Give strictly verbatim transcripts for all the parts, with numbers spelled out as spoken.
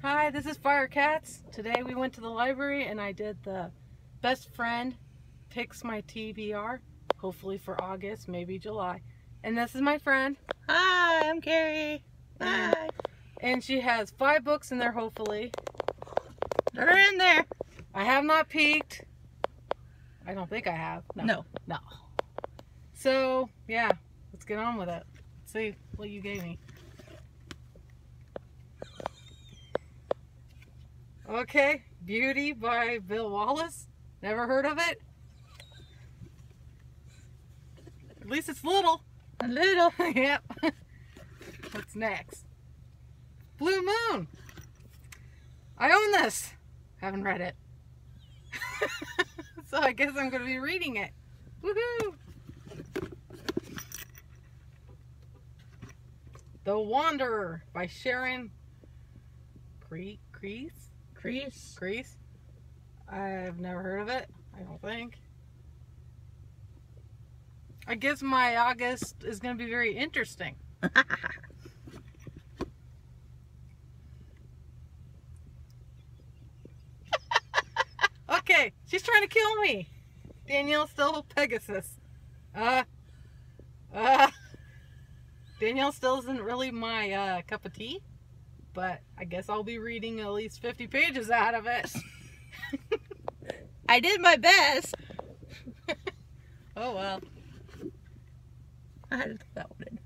Hi, this is Fire Cats. Today we went to the library and I did the best friend picks my T B R, hopefully for August, maybe July. And this is my friend. Hi, I'm Carrie. And, Hi. and she has five books in there, hopefully. They're in there. I have not peeked. I don't think I have. No. No. No. So, yeah, let's get on with it. Let's see what you gave me. Okay, Beauty by Bill Wallace. Never heard of it? At least it's little. A little. Yep. What's next? Blue Moon. I own this. Haven't read it. So I guess I'm going to be reading it. Woohoo! The Wanderer by Sharon Cre Crease? Crease. Crease? I've never heard of it, I don't think. I guess my August is going to be very interesting. Okay, she's trying to kill me. Danielle still Pegasus. Uh, uh, Danielle still isn't really my uh, cup of tea, but I guess I'll be reading at least fifty pages out of it. I did my best. Oh well. I had to put that one in.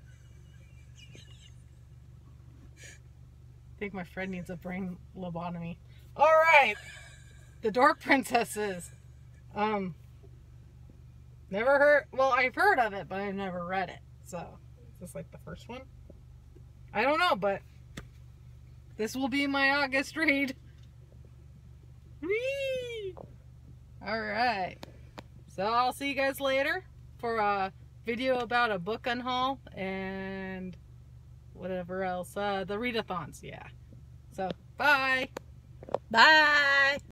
I think my friend needs a brain lobotomy. Alright! The Dork Princesses. Um, never heard, well, I've heard of it, but I've never read it. So, is this like the first one? I don't know, but this will be my August read. Whee! Alright. So, I'll see you guys later for a video about a book unhaul and whatever else. Uh, the readathons, yeah. So, bye! Bye.